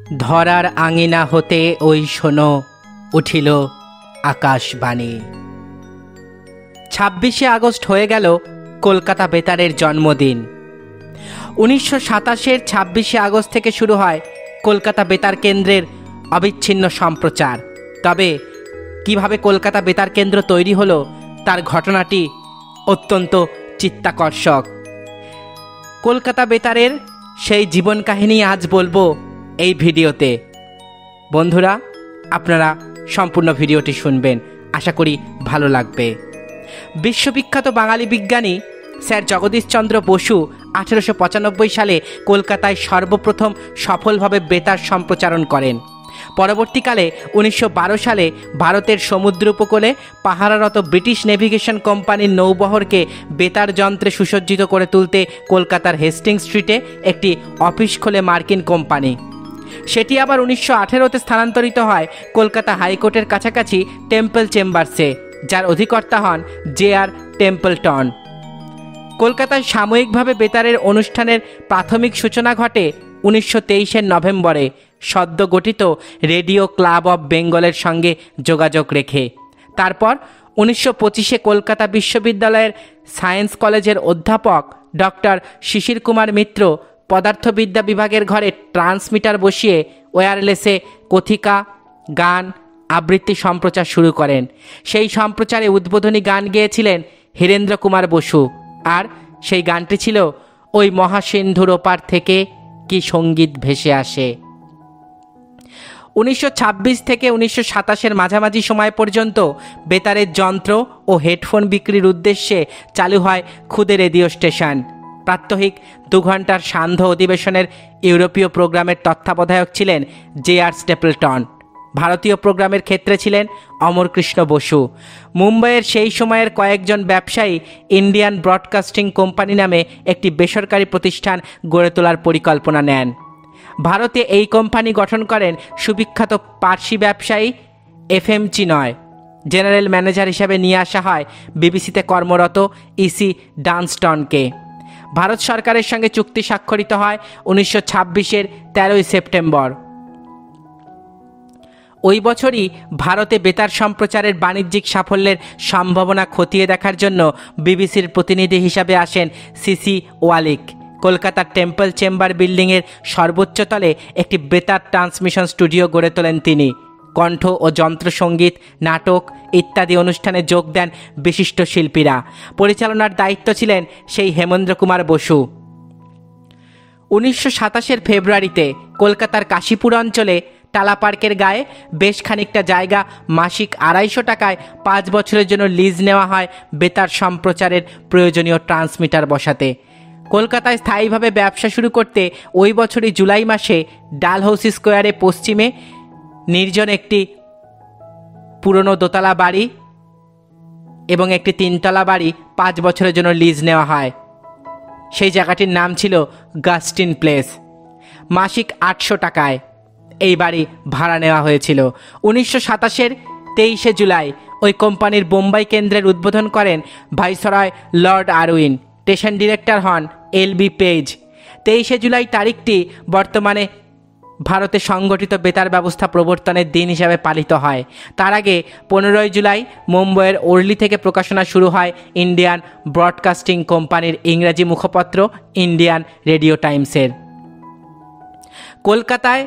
ধরার আঙিনা হতে ওই শোনো উঠিল আকাশবাণী। 26শে আগস্ট হয়ে গেল কলকাতা বেতারের জন্মদিন। 1927-এর 26শে আগস্ট থেকে শুরু হয় কলকাতা বেতার কেন্দ্রের অবিচ্ছিন্ন সম্প্রচার। তবে কিভাবে কলকাতা বেতার কেন্দ্র তৈরি হলো তার ঘটনাটি অত্যন্ত চিত্তাকর্ষক। কলকাতা বেতারের সেই জীবন কাহিনী আজ বলবো এই ভিডিওতে। বন্ধুরা, আপনারা সম্পূর্ণ ভিডিওটি শুনবেন, আশা করি ভালো লাগবে। বিশ্ববিখ্যাত বাঙালি বিজ্ঞানী স্যার জগদীশচন্দ্র বসু 1895 সালে কলকাতায় সর্বপ্রথম সফলভাবে বেতার সম্প্রচারণ করেন। পরবর্তীকালে 1912 সালে ভারতের সমুদ্র উপকূলে পাহারারত ব্রিটিশ নেভিগেশন কোম্পানির নৌবহরকে বেতার যন্ত্রে সুসজ্জিত করে তুলতে কলকাতার হেস্টিং স্ট্রিটে একটি অফিস খোলে মার্কিন কোম্পানি। সেটি আবার 1918-তে স্থানান্তরিত হয় কলকাতা হাইকোর্টের কাছাকাছি টেম্পল চেম্বার্সে, যার অধিকর্তা হন জে.আর. টেম্পলটন। কলকাতায় সাময়িকভাবে বেতারের অনুষ্ঠানের প্রাথমিক সূচনা ঘটে 1923-এর নভেম্বরে সদ্য গঠিত রেডিও ক্লাব অব বেঙ্গলের সঙ্গে যোগাযোগ রেখে। তারপর 1925-এ কলকাতা বিশ্ববিদ্যালয়ের সায়েন্স কলেজের অধ্যাপক ডক্টর শিশির কুমার মিত্র পদার্থবিদ্যা বিভাগের ঘরে ট্রান্সমিটার বসিয়ে ওয়্যারলেসে কথিকা, গান, আবৃত্তি সম্প্রচার শুরু করেন। সেই সম্প্রচারে উদ্বোধনী গান গেয়েছিলেন হীরেন্দ্র কুমার বসু, আর সেই গানটি ছিল ওই মহাসিন্ধুর ওপার থেকে কি সঙ্গীত ভেসে আসে। 1926 থেকে 1927-এর মাঝামাঝি সময় পর্যন্ত বেতারের যন্ত্র ও হেডফোন বিক্রির উদ্দেশ্যে চালু হয় খুদে রেডিও স্টেশন। প্রাত্যহিক 2 ঘন্টার সান্ধ্য অধিবেশনের ইউরোপীয় প্রোগ্রামের তত্ত্বাবধায়ক ছিলেন জে.আর. স্টেপলটন। ভারতীয় প্রোগ্রামের ক্ষেত্রে ছিলেন অমরকৃষ্ণ বসু। মুম্বাইয়ের সেই সময়ের কয়েকজন ব্যবসায়ী ইন্ডিয়ান ব্রডকাস্টিং কোম্পানি নামে একটি বেসরকারি প্রতিষ্ঠান গড়ে তোলার পরিকল্পনা নেন। ভারতে এই কোম্পানি গঠন করেন সুবিখ্যাত পার্সি ব্যবসায়ী এফ.এম. চিনয়। জেনারেল ম্যানেজার হিসেবে নিয়ে আসা হয় বিবিসিতে কর্মরত ইসি ডানস্টনকে। ভারত সরকারের সঙ্গে চুক্তি স্বাক্ষরিত হয় 1926-এর 13ই সেপ্টেম্বর। ওই বছরই ভারতে বেতার সম্প্রচারের বাণিজ্যিক সাফল্যের সম্ভাবনা খতিয়ে দেখার জন্য বিবিসির প্রতিনিধি হিসাবে আসেন সিসি ওয়ালিক। কলকাতার টেম্পল চেম্বার বিল্ডিংয়ের সর্বোচ্চ তলে একটি বেতার ট্রান্সমিশন স্টুডিও গড়ে তোলেন তিনি। কণ্ঠ ও যন্ত্রসঙ্গীত, নাটক ইত্যাদি অনুষ্ঠানে যোগ দেন বিশিষ্ট শিল্পীরা। পরিচালনার দায়িত্ব ছিলেন সেই হেমেন্দ্র কুমার বসু। 1927-এর ফেব্রুয়ারিতে কলকাতার কাশীপুর অঞ্চলে টালা পার্কের গায়ে বেশ খানিকটা জায়গা মাসিক 250 টাকায় 5 বছরের জন্য লিজ নেওয়া হয় বেতার সম্প্রচারের প্রয়োজনীয় ট্রান্সমিটার বসাতে। কলকাতায় স্থায়ীভাবে ব্যবসা শুরু করতে ওই বছরই জুলাই মাসে ডালহৌসি স্কোয়ারে পশ্চিমে নির্জন একটি পুরনো দোতলা বাড়ি এবং একটি 3তলা বাড়ি 5 বছরের জন্য লিজ নেওয়া হয়। সেই জায়গাটির নাম ছিল গাস্টিন প্লেস। মাসিক 800 টাকায় এই বাড়ি ভাড়া নেওয়া হয়েছিল। 1927-এর 23শে জুলাই ওই কোম্পানির বোম্বাই কেন্দ্রের উদ্বোধন করেন viceroy lord Irwin. Station director হন এল.বি. পেজ। 23শে জুলাই তারিখটি বর্তমানে ভারতে সংগঠিত বেতার ব্যবস্থা প্রবর্তনের দিন হিসাবে পালিত হয়। তার আগে 15ই জুলাই মুম্বইয়ের ওর্লি থেকে প্রকাশনা শুরু হয় ইন্ডিয়ান ব্রডকাস্টিং কোম্পানির ইংরাজি মুখপত্র ইন্ডিয়ান রেডিও টাইমসের। কলকাতায়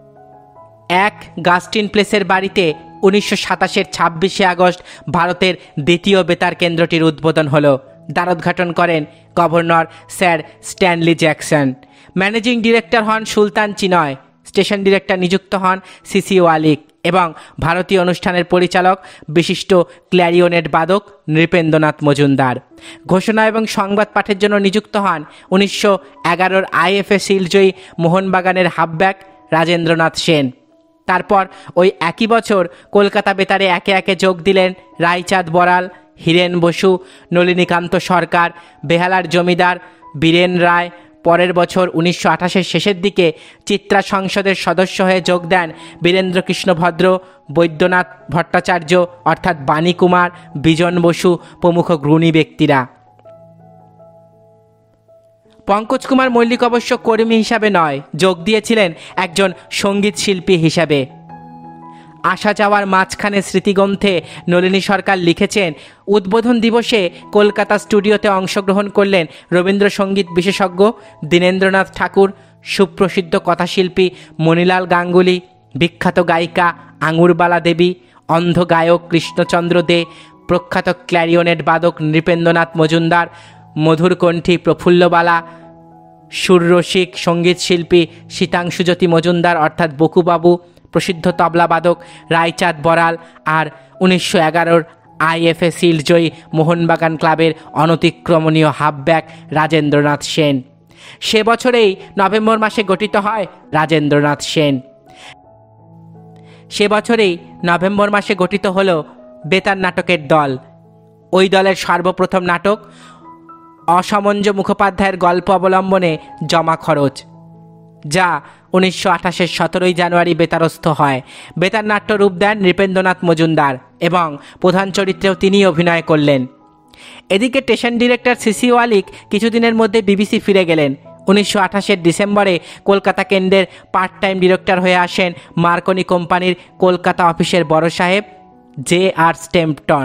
এক গাস্টিন প্লেসের বাড়িতে 1927-এর 26শে আগস্ট ভারতের দ্বিতীয় বেতার কেন্দ্রটির উদ্বোধন হলো। দ্বারোদ্ঘাটন করেন governor sir Stanley Jackson. Managing director হন সুলতান চিনয়। স্টেশন ডিরেক্টর নিযুক্ত হন সিসি ওয়ালিক এবং ভারতীয় অনুষ্ঠানের পরিচালক বিশিষ্ট ক্ল্যারিওনেট বাদক নৃপেন্দ্রনাথ মজুমদার। ঘোষণা এবং সংবাদ পাঠের জন্য নিযুক্ত হন 1911-র আইএফএ শিলজয়ী মোহনবাগানের হাফব্যাক রাজেন্দ্রনাথ সেন। তারপর ওই একই বছর কলকাতা বেতারে একে একে যোগ দিলেন রায়চাঁদ বড়াল, হীরেন বসু, নলিনীকান্ত সরকার, বেহালার জমিদার, বীরেন রায়। পরের বছর 1928-এর শেষের দিকে চিত্রা সংসদের সদস্য হয়ে যোগ দেন বীরেন্দ্রকৃষ্ণ ভদ্র, বৈদ্যনাথ ভট্টাচার্য অর্থাৎ বাণী কুমার, বিজন বসু প্রমুখ গুণী ব্যক্তিরা। পঙ্কজ কুমার মল্লিক অবশ্য কর্মী হিসাবে নয়, যোগ দিয়েছিলেন একজন সঙ্গীত শিল্পী হিসাবে। আসা যাওয়ার মাঝখানে স্মৃতিগ্রন্থে নলিনী সরকার লিখেছেন, উদ্বোধন দিবসে কলকাতা স্টুডিওতে অংশগ্রহণ করলেন রবীন্দ্রসঙ্গীত বিশেষজ্ঞ দীনেন্দ্রনাথ ঠাকুর, সুপ্রসিদ্ধ কথাশিল্পী মণিলাল গাঙ্গুলি, বিখ্যাত গায়িকা আঙুরবালা দেবী, অন্ধ গায়ক কৃষ্ণচন্দ্র দে, প্রখ্যাত ক্ল্যারিওনেট বাদক নৃপেন্দ্রনাথ মজুমদার, মধুরকণ্ঠী প্রফুল্লবালা, সুররসিক সঙ্গীত শিল্পী শীতাংশুজ্যোতি মজুমদার অর্থাৎ বকুবাবু, প্রসিদ্ধ তবলাবাদক রায়চাঁদ বড়াল আর 1911 আইএফএ শিল্ড জয়ী মোহনবাগান ক্লাবের অনতিক্রমণীয় হাফব্যাক রাজেন্দ্রনাথ সেন। সে বছরেই নভেম্বর মাসে গঠিত হয় রাজেন্দ্রনাথ সেন। সে বছরেই নভেম্বর মাসে গঠিত হলো বেতার নাটকের দল। ওই দলের সর্বপ্রথম নাটক অসমঞ্জ মুখোপাধ্যায়ের গল্প অবলম্বনে জমা খরচ, যা 1928 17 জানুয়ারি বেতারস্থ হয়। বেতার নাট্য রূপ দেন নৃপেন্দ্রনাথ মজুমদার এবং প্রধান চরিত্রেও তিনি অভিনয় করলেন। এদিকে স্টেশন ডিরেক্টর সিসি ওয়ালিক কিছুদিনের মধ্যে বিবিসি ফিরে গেলেন। 1928 ডিসেম্বরে কলকাতা কেন্দ্রের পার্ট টাইম ডিরেক্টর হয়ে আসেন মার্কনি কোম্পানির কলকাতা অফিসের বড় সাহেব J.R. স্টেম্পটন।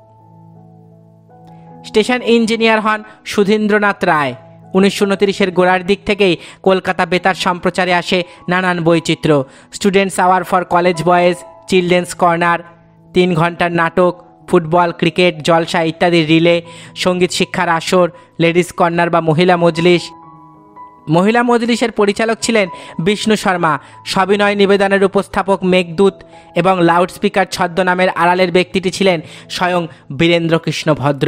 স্টেশন ইঞ্জিনিয়ার হন সুধীন্দ্রনাথ রায়। 1929 গোড়ার দিক থেকেই কলকাতা বেতার সম্প্রচারে আসে নানান বৈচিত্র্য, students hour for college boys, children's corner, 3 ঘন্টার নাটক, ফুটবল, ক্রিকেট, জলসা ইত্যাদি রিলে, সঙ্গীত শিক্ষার আসর, লেডিস কর্নার বা মহিলা মজলিস। মহিলা মজলিসের পরিচালক ছিলেন বিষ্ণু শর্মা, সবিনয় নিবেদনের উপস্থাপক মেঘদূত এবং লাউডস্পিকার ছদ্মনামের আড়ালের ব্যক্তিটি ছিলেন স্বয়ং বীরেন্দ্রকৃষ্ণ ভদ্র।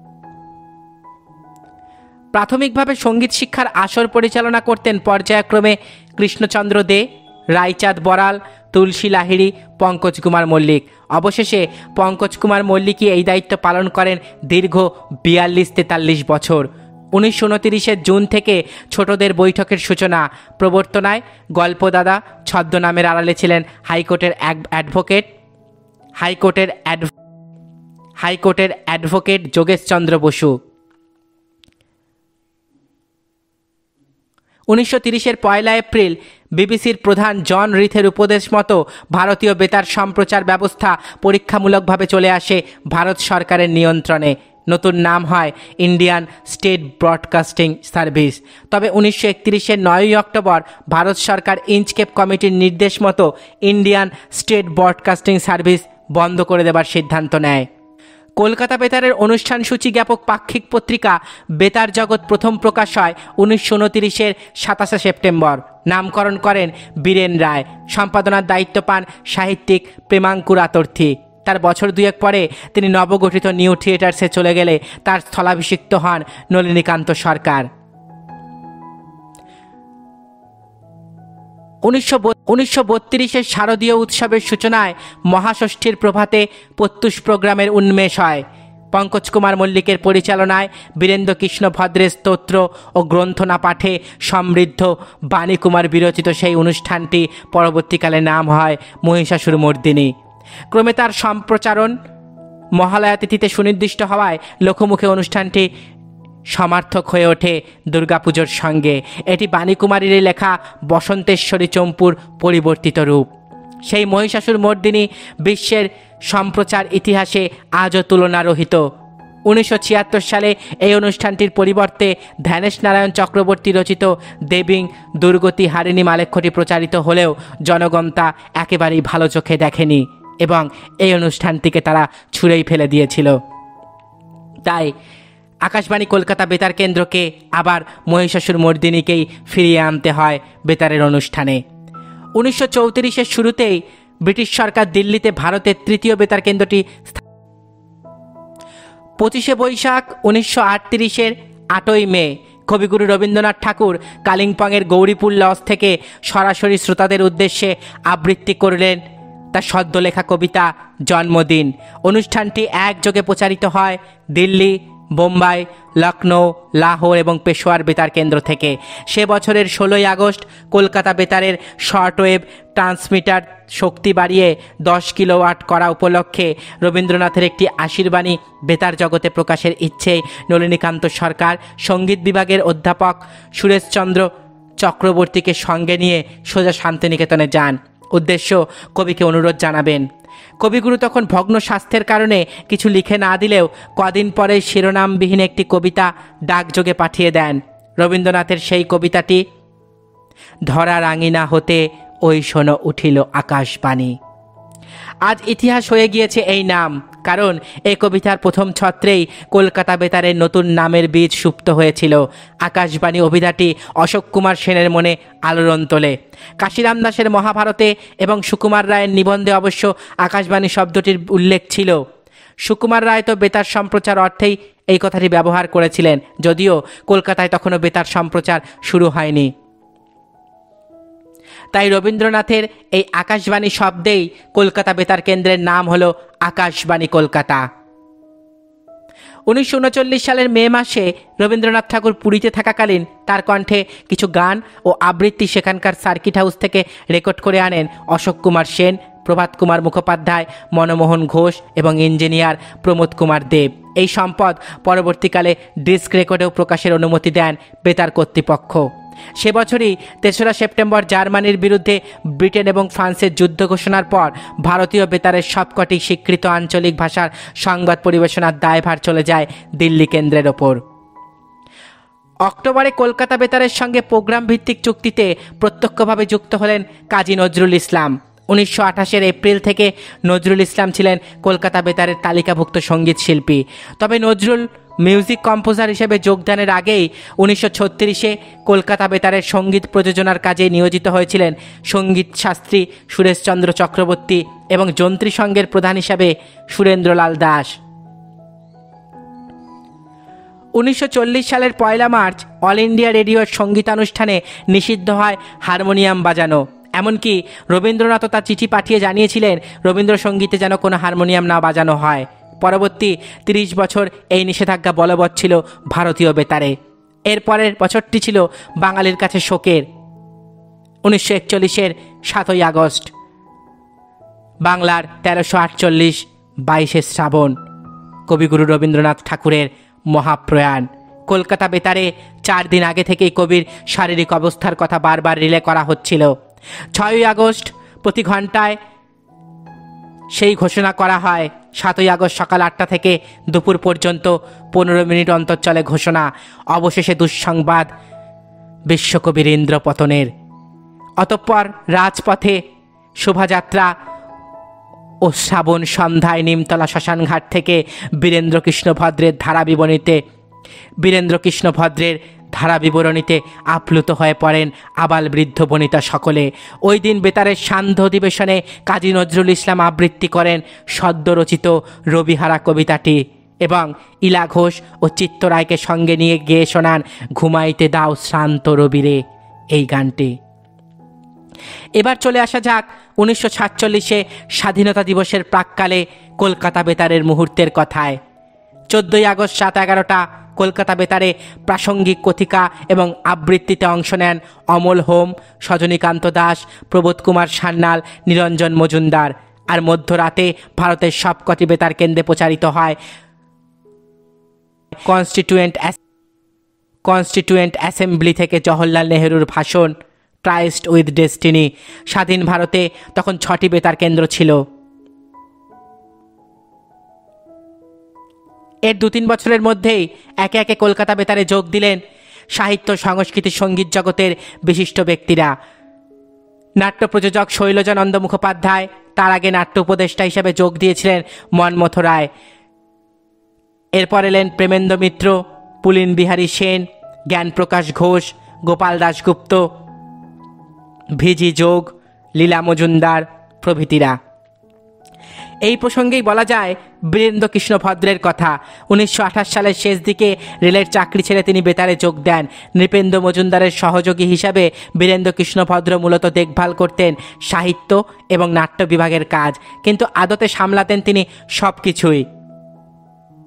প্রাথমিকভাবে সঙ্গীত শিক্ষার আসর পরিচালনা করতেন পর্যায়ক্রমে কৃষ্ণচন্দ্র দে, রায়চাঁদ বড়াল, তুলসী লাহিড়ী, পঙ্কজ কুমার মল্লিক। অবশেষে পঙ্কজ কুমার মল্লিকই এই দায়িত্ব পালন করেন দীর্ঘ 42-43 বছর। 1929 জুন থেকে ছোটদের বৈঠকের সূচনা। প্রবর্তনায় গল্পদাদা ছদ্মনামের আড়ালে ছিলেন হাইকোর্টের অ্যাডভোকেট যোগেশচন্দ্র বসু। 1930 1 এপ্রিল বিবিসির প্রধান জন রিথের উপদেশ মতো ভারতীয় বেতার সম্প্রচার ব্যবস্থা পরীক্ষামূলকভাবে চলে আসে ভারত সরকারের নিয়ন্ত্রণে। নতুন নাম হয় ইন্ডিয়ান স্টেট ব্রডকাস্টিং সার্ভিস। তবে 1931 9 অক্টোবর ভারত সরকার ইঞ্চকেপ কমিটির নির্দেশ মতো ইন্ডিয়ান স্টেট ব্রডকাস্টিং সার্ভিস বন্ধ করে দেবার সিদ্ধান্ত নেয়। কলকাতা বেতারের অনুষ্ঠান সূচি জ্ঞাপক পাক্ষিক পত্রিকা বেতার জগৎ প্রথম প্রকাশ হয় 1929 27 সেপ্টেম্বর। নামকরণ করেন বীরেন রায়। সম্পাদনার দায়িত্ব পান সাহিত্যিক প্রেমাঙ্কুর আতর্থী। তার বছর দুয়েক পরে তিনি নবগঠিত নিউ থিয়েটার্সে চলে গেলে তার স্থলাভিষিক্ত হন নলিনীকান্ত সরকার। 1932 শারদীয় উৎসবের সূচনায় মহাষষ্ঠীর প্রভাতে প্রত্যুষ প্রোগ্রামের উন্মেষ হয়। পঙ্কজ কুমার মল্লিকের পরিচালনায় বীরেন্দ্রকৃষ্ণ ভদ্রের স্তোত্র ও গ্রন্থনা পাঠে সমৃদ্ধ বাণীকুমার বিরচিত সেই অনুষ্ঠানটি পরবর্তীকালে নাম হয় মহিষাসুরমর্দিনী। ক্রমে তার সম্প্রচারণ মহালয়া তিথিতে সুনির্দিষ্ট হওয়ায় লোকমুখে অনুষ্ঠানটি সমার্থক হয়ে ওঠে দুর্গাপুজোর সঙ্গে। এটি বাণীকুমারীর লেখা বসন্তেশ্বরী চম্পুর পরিবর্তিত রূপ। সেই মহিষাসুরমর্দিনী বিশ্বের সম্প্রচার ইতিহাসে আজও তুলনারহিত। 1976 সালে এই অনুষ্ঠানটির পরিবর্তে ধ্যানেশ নারায়ণ চক্রবর্তী রচিত দেবীং দুর্গতি হারিণী মালেক্ষটি প্রচারিত হলেও জনগণ তা একেবারেই ভালো চোখে দেখেনি এবং এই অনুষ্ঠানটিকে তারা ছুঁড়েই ফেলে দিয়েছিল। তাই আকাশবাণী কলকাতা বেতার কেন্দ্রকে আবার মহিষাসুরমর্দিনীকেই ফিরিয়ে আনতে হয় বেতারের অনুষ্ঠানে। 1934 শুরুতেই ব্রিটিশ সরকার দিল্লিতে ভারতের তৃতীয় বেতার কেন্দ্রটি 25 বৈশাখ 1938 8ই মে কবিগুরু রবীন্দ্রনাথ ঠাকুর কালিম্পংয়ের গৌরীপুর লজ থেকে সরাসরি শ্রোতাদের উদ্দেশ্যে আবৃত্তি করলেন তার সদ্য লেখা কবিতা জন্মদিন। অনুষ্ঠানটি একযোগে প্রচারিত হয় দিল্লি, বোম্বাই, লখনৌ, লাহোর এবং পেশোয়ার বেতার কেন্দ্র থেকে। সে বছরের 16ই আগস্ট কলকাতা বেতারের শর্টওয়েভ ট্রান্সমিটার শক্তি বাড়িয়ে 10 কিলোওয়াট করা উপলক্ষে রবীন্দ্রনাথের একটি আশীর্বাণী বেতার জগতে প্রকাশের ইচ্ছেই নলিনীকান্ত সরকার সঙ্গীত বিভাগের অধ্যাপক সুরেশচন্দ্র চক্রবর্তীকে সঙ্গে নিয়ে সোজা শান্তিনিকেতনে যান। উদ্দেশ্য কবিকে অনুরোধ জানাবেন। কবিগুরু তখন ভগ্ন স্বাস্থ্যের কারণে কিছু লিখে না দিলেও কদিন পরে শিরোনামবিহীন একটি কবিতা ডাকযোগে পাঠিয়ে দেন। রবীন্দ্রনাথের সেই কবিতাটি, ধরার আঙিনা হতে ওই শোনো উঠিল আকাশবাণী। আজ ইতিহাস হয়ে গিয়েছে এই নাম, কারণ এই কবিতার প্রথম ছত্রেই কলকাতা বেতারের নতুন নামের বীজ সুপ্ত হয়েছিল। আকাশবাণী অভিধাটি অশোক কুমার সেনের মনে আলোড়ন তোলে। কাশিরাম দাসের মহাভারতে এবং সুকুমার রায়ের নিবন্ধে অবশ্য আকাশবাণী শব্দটির উল্লেখ ছিল। সুকুমার রায় তো বেতার সম্প্রচার অর্থেই এই কথাটি ব্যবহার করেছিলেন, যদিও কলকাতায় তখনও বেতার সম্প্রচার শুরু হয়নি। তাই রবীন্দ্রনাথের এই আকাশবাণী শব্দেই কলকাতা বেতার কেন্দ্রের নাম হলো আকাশবাণী কলকাতা। 1939 সালের মে মাসে রবীন্দ্রনাথ ঠাকুর পুরীতে থাকাকালীন তার কণ্ঠে কিছু গান ও আবৃত্তি সেখানকার সার্কিট হাউস থেকে রেকর্ড করে আনেন অশোক কুমার সেন, প্রভাত কুমার মুখোপাধ্যায়, মনমোহন ঘোষ এবং ইঞ্জিনিয়ার প্রমোদ কুমার দেব। এই সম্পদ পরবর্তীকালে ডিস্ক রেকর্ডেও প্রকাশের অনুমতি দেন বেতার কর্তৃপক্ষ। সে বছরই 3রা সেপ্টেম্বর জার্মানির বিরুদ্ধে ব্রিটেন এবং ফ্রান্সের যুদ্ধ ঘোষণার পর ভারতীয় বেতারের সবকটি স্বীকৃত আঞ্চলিক ভাষার সংবাদ পরিবেশনার দায়ভার চলে যায় দিল্লি কেন্দ্রের ওপর। অক্টোবরে কলকাতা বেতারের সঙ্গে প্রোগ্রাম ভিত্তিক চুক্তিতে প্রত্যক্ষভাবে যুক্ত হলেন কাজী নজরুল ইসলাম। 1928 এপ্রিল থেকে নজরুল ইসলাম ছিলেন কলকাতা বেতারের তালিকাভুক্ত সঙ্গীত শিল্পী। তবে নজরুল মিউজিক কম্পোজার হিসেবে যোগদানের আগেই 1936-এ কলকাতা বেতারের সঙ্গীত প্রযোজনার কাজে নিয়োজিত হয়েছিলেন সঙ্গীত শাস্ত্রী সুরেশচন্দ্র চক্রবর্তী এবং যন্ত্রী সঙ্গের প্রধান হিসাবে সুরেন্দ্রলাল দাস। 1940 সালের 1 মার্চ অল ইন্ডিয়া রেডিওর সঙ্গীতানুষ্ঠানে নিষিদ্ধ হয় হারমোনিয়াম বাজানো। এমনকি রবীন্দ্রনাথও তার চিঠি পাঠিয়ে জানিয়েছিলেন রবীন্দ্রসঙ্গীতে যেন কোনো হারমোনিয়াম না বাজানো হয়। পরবর্তী 30 বছর এই নিষেধাজ্ঞা বলবৎ ছিল ভারতীয় বেতারে। এর পরের বছরটি ছিল বাঙালির কাছে শোকের। 1941-এর 7ই আগস্ট বাংলার 1348 22শে শ্রাবণ কবিগুরু রবীন্দ্রনাথ ঠাকুরের মহাপ্রয়াণ। কলকাতা বেতারে 4 দিন আগে থেকেই কবির শারীরিক অবস্থার কথা বারবার রিলে করা হচ্ছিল। 6ই আগস্ট প্রতি ঘন্টায় সেই ঘোষণা করা হয়। 7ই আগস্ট সকাল 8টা থেকে দুপুর পর্যন্ত 15 মিনিট অন্তর চলে ঘোষণা। অবশেষে দুঃসংবাদ বিশ্বকবির ইন্দ্রপতনের। অতঃপর রাজপথে শোভাযাত্রা ও শ্রাবণ সন্ধ্যায় নিমতলা শ্মশানঘাট থেকে বীরেন্দ্রকৃষ্ণ ভদ্রের ধারাবিবরণীতে আপ্লুত হয়ে পড়েন আবাল বৃদ্ধ বনিতা সকলে। ওই দিন বেতারের সান্ধ্য অধিবেশনে কাজী নজরুল ইসলাম আবৃত্তি করেন সদ্যরচিত রবিহারা কবিতাটি এবং ইলা ঘোষ ও চিত্তরায়কে সঙ্গে নিয়ে গেয়ে শোনান ঘুমাইতে দাও শ্রান্ত রবিরে এই গানটি। এবার চলে আসা যাক 1947-এ স্বাধীনতা দিবসের প্রাক্কালে কলকাতা বেতারের মুহূর্তের কথায়। 14ই আগস্ট 7:11টা কলকাতা বেতারে প্রাসঙ্গিক কথিকা এবং আবৃত্তিতে অংশ নেন অমল হোম, সজনীকান্ত দাস, প্রবোধ কুমার সান্যাল, নিরঞ্জন মজুমদার। আর মধ্যরাতে ভারতের সবকটি বেতার কেন্দ্রে প্রচারিত হয় কনস্টিটিউয়েন্ট অ্যাসেম্বলি থেকে জওহরলাল নেহরুর ভাষণ ট্রাইস্ট উইথ ডেস্টিনি। স্বাধীন ভারতে তখন 6টি বেতার কেন্দ্র ছিল। এর 2-3 বছরের মধ্যেই একে একে কলকাতা বেতারে যোগ দিলেন সাহিত্য, সংস্কৃতি, সঙ্গীত জগতের বিশিষ্ট ব্যক্তিরা। নাট্য প্রযোজক শৈলজানন্দ মুখোপাধ্যায়, তার আগে নাট্য উপদেষ্টা হিসেবে যোগ দিয়েছিলেন মনমথ রায়। এরপর এলেন প্রেমেন্দ্র মিত্র, পুলিন বিহারী সেন, জ্ঞানপ্রকাশ ঘোষ, গোপাল দাশগুপ্ত, ভিজি যোগ, লীলা মজুমদার প্রভৃতিরা। এই প্রসঙ্গেই বলা যায় বীরেন্দ্রকৃষ্ণ ভদ্রের কথা। 1928 সালের শেষ দিকে রেলের চাকরি ছেড়ে তিনি বেতারে যোগ দেন। নৃপেন্দ্র মজুমদারের সহযোগী হিসাবে বীরেন্দ্রকৃষ্ণ ভদ্র মূলত দেখভাল করতেন সাহিত্য এবং নাট্য বিভাগের কাজ, কিন্তু আদতে সামলাতেন তিনি সব কিছুই।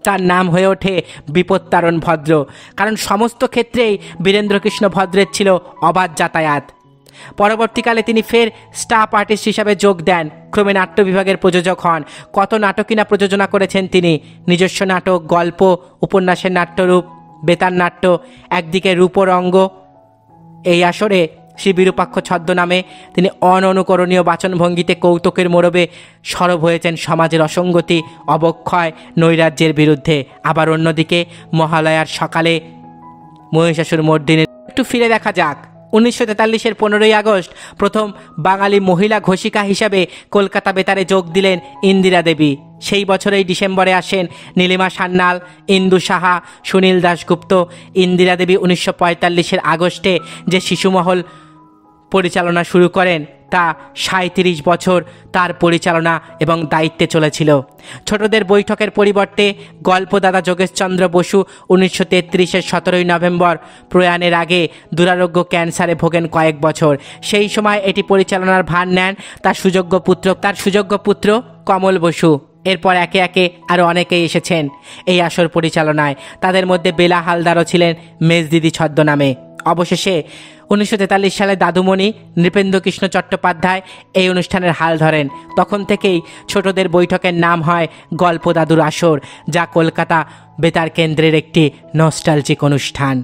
তার নাম হয়ে ওঠে বিপত্তারণ ভদ্র, কারণ সমস্ত ক্ষেত্রেই বীরেন্দ্রকৃষ্ণ ভদ্রের ছিল অবাধ যাতায়াত। পরবর্তীকালে তিনি ফের স্টাফ আর্টিস্ট হিসাবে যোগ দেন, ক্রমে নাট্য বিভাগের প্রযোজক হন। কত নাটকই না প্রযোজনা করেছেন তিনি। নিজস্ব নাটক, গল্প, উপন্যাসের নাট্যরূপ, বেতার নাট্য, একদিকে রূপরঙ্গ। এই আসরে শ্রী বিরূপাক্ষ ছদ্মনামে তিনি অননুকরণীয় বাচনভঙ্গিতে কৌতুকের মোড়বে সরব হয়েছেন সমাজের অসঙ্গতি, অবক্ষয়, নৈরাজ্যের বিরুদ্ধে। আবার অন্যদিকে মহালয়ার সকালে মহিষাসুর মর্দিনীর একটু ফিরে দেখা যাক। 1943-এর 15ই আগস্ট প্রথম বাঙালি মহিলা ঘোষিকা হিসাবে কলকাতা বেতারে যোগ দিলেন ইন্দিরা দেবী। সেই বছরেই ডিসেম্বরে আসেন নীলিমা সান্যাল, ইন্দু সাহা, সুনীল দাশগুপ্ত। ইন্দিরা দেবী 1945-এর আগস্টে যে শিশুমহল পরিচালনা শুরু করেন তা 37 বছর তার পরিচালনা এবং দায়িত্বে চলেছিল। ছোটদের বৈঠকের পরিবর্তে গল্পদাদা যোগেশচন্দ্র বসু 1933-এর 17ই নভেম্বর প্রয়াণের আগে দুরারোগ্য ক্যান্সারে ভোগেন কয়েক বছর। সেই সময় এটি পরিচালনার ভার নেন তার সুযোগ্য পুত্র কমল বসু। এরপর একে একে আরও অনেকেই এসেছেন এই আসর পরিচালনায়। তাদের মধ্যে বেলা হালদারও ছিলেন মেজদিদি ছদ্মনামে। অবশেষে 1943 সালে দাদুমণি নৃপেন্দ্রকৃষ্ণ চট্টোপাধ্যায় এই অনুষ্ঠানের হাল ধরেন। তখন থেকেই ছোটদের বৈঠকের নাম হয় গল্প দাদুর আসর, যা কলকাতা বেতার কেন্দ্রের একটি নস্টালজিক অনুষ্ঠান।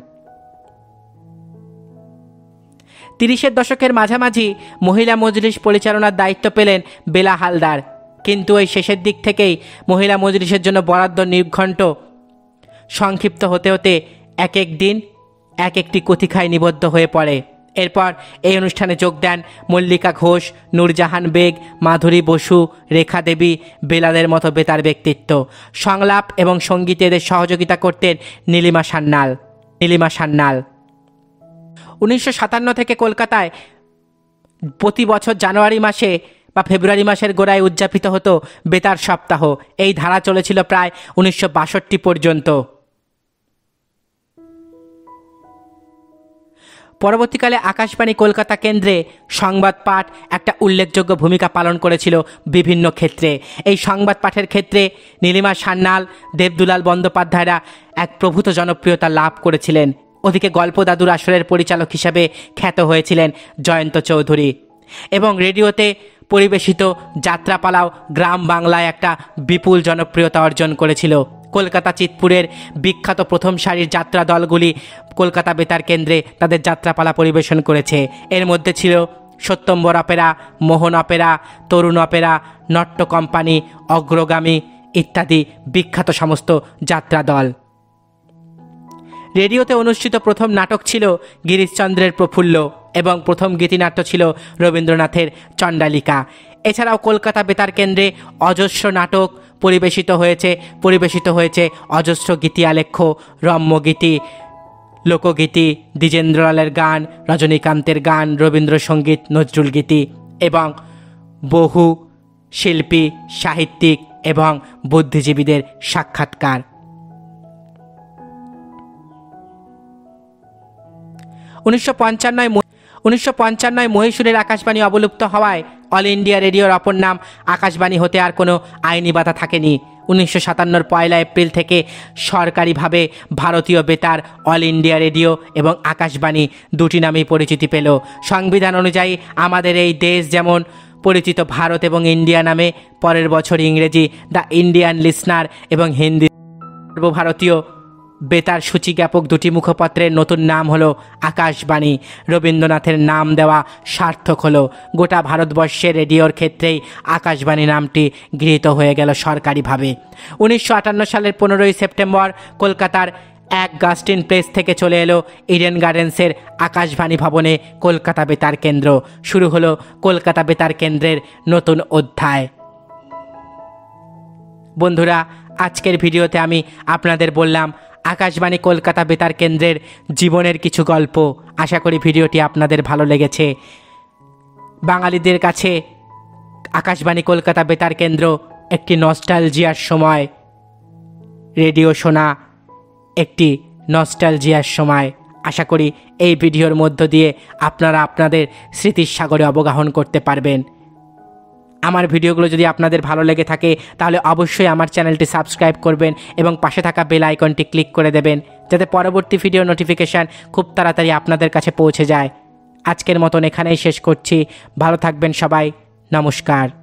30-এর দশকের মাঝামাঝি মহিলা মজলিস পরিচালনার দায়িত্ব পেলেন বেলা হালদার, কিন্তু এই শেষের দিক থেকেই মহিলা মজলিসের জন্য বরাদ্দ নির্ঘণ্ট সংক্ষিপ্ত হতে হতে এক এক দিন এক একটি কথিকায় নিবদ্ধ হয়ে পড়ে। এরপর এই অনুষ্ঠানে যোগ দেন মল্লিকা ঘোষ, নূরজাহান বেগ, মাধুরী বসু, রেখা দেবী, বেলাদের মতো বেতার ব্যক্তিত্ব। সংলাপ এবং সঙ্গীতে এদের সহযোগিতা করতেন নীলিমা সান্যাল। 1957 থেকে কলকাতায় প্রতি বছর জানুয়ারি মাসে বা ফেব্রুয়ারি মাসের গোড়ায় উদযাপিত হতো বেতার সপ্তাহ। এই ধারা চলেছিল প্রায় 1962 পর্যন্ত। পরবর্তীকালে আকাশবাণী কলকাতা কেন্দ্রে সংবাদ পাঠ একটা উল্লেখযোগ্য ভূমিকা পালন করেছিল বিভিন্ন ক্ষেত্রে। এই সংবাদ পাঠের ক্ষেত্রে নীলিমা সান্যাল, দেবদুলাল বন্দ্যোপাধ্যায়রা এক প্রভূত জনপ্রিয়তা লাভ করেছিলেন। ওদিকে গল্প দাদুর আসরের পরিচালক হিসাবে খ্যাত হয়েছিলেন জয়ন্ত চৌধুরী। এবং রেডিওতে পরিবেশিত যাত্রাপালাও গ্রাম বাংলায় একটা বিপুল জনপ্রিয়তা অর্জন করেছিল। কলকাতা চিৎপুরের বিখ্যাত প্রথম সারির যাত্রা দলগুলি কলকাতা বেতার কেন্দ্রে তাদের যাত্রাপালা পরিবেশন করেছে। এর মধ্যে ছিল Satyambar opera, Mohan opera, Tarun opera, নট্য কোম্পানি, অগ্রগামী ইত্যাদি বিখ্যাত সমস্ত যাত্রা দল। রেডিওতে অনুষ্ঠিত প্রথম নাটক ছিল গিরিশচন্দ্রের প্রফুল্ল এবং প্রথম গীতিনাট্য ছিল রবীন্দ্রনাথের চণ্ডালিকা। এছাড়াও কলকাতা বেতার কেন্দ্রে অজস্র নাটক পরিবেশিত হয়েছে অজস্র গীতি আলেখ্য, রম্যগীতি, লোকগীতি, দ্বিজেন্দ্রলালের গান, রজনীকান্তের গান, রবীন্দ্রসঙ্গীত, নজরুল গীতি এবং বহু শিল্পী, সাহিত্যিক এবং বুদ্ধিজীবীদের সাক্ষাৎকার। 1955 মহীশূরের আকাশবাণী অবলুপ্ত হওয়ায় অল ইন্ডিয়া রেডিওর অপর নাম আকাশবাণী হতে আর কোনো আইনি বাধা থাকেনি। 1957 পয়লা এপ্রিল থেকে সরকারিভাবে ভারতীয় বেতার, অল ইন্ডিয়া রেডিও এবং আকাশবাণী দুটি নামেই পরিচিতি পেল। সংবিধান অনুযায়ী আমাদের এই দেশ যেমন পরিচিত ভারত এবং ইন্ডিয়া নামে, পরের বছর ইংরেজি দ্য ইন্ডিয়ান লিসনার এবং হিন্দি সর্বভারতীয় বেতার সূচিজ্ঞাপক দুটি মুখপত্রের নতুন নাম হলো আকাশবাণী। রবীন্দ্রনাথের নাম দেওয়া সার্থক হলো। গোটা ভারতবর্ষের রেডিওর ক্ষেত্রেই আকাশবাণী নামটি গৃহীত হয়ে গেল সরকারিভাবে। 1958 সালের 15ই সেপ্টেম্বর কলকাতার এক গাস্টিন প্লেস থেকে চলে এলো ইডেন গার্ডেন্সের আকাশবাণী ভবনে কলকাতা বেতার কেন্দ্র। শুরু হলো কলকাতা বেতার কেন্দ্রের নতুন অধ্যায়। বন্ধুরা, আজকের ভিডিওতে আমি আপনাদের বললাম আকাশবাণী কলকাতা বেতার কেন্দ্রের জীবনের কিছু গল্প। আশা করি ভিডিওটি আপনাদের ভালো লেগেছে। বাঙালিদের কাছে আকাশবাণী কলকাতা বেতার কেন্দ্র একটি নস্টালজিয়ার সময়, রেডিও শোনা একটি নস্টালজিয়ার সময়। আশা করি এই ভিডিওর মধ্য দিয়ে আপনারা আপনাদের স্মৃতির সাগরে অবগাহন করতে পারবেন। আমার ভিডিওগুলো যদি আপনাদের ভালো লেগে থাকে তাহলে অবশ্যই আমার চ্যানেলটি সাবস্ক্রাইব করবেন এবং পাশে থাকা বেল আইকনটি ক্লিক করে দেবেন, যাতে পরবর্তী ভিডিও নোটিফিকেশান খুব তাড়াতাড়ি আপনাদের কাছে পৌঁছে যায়। আজকের মতন এখানেই শেষ করছি। ভালো থাকবেন সবাই। নমস্কার।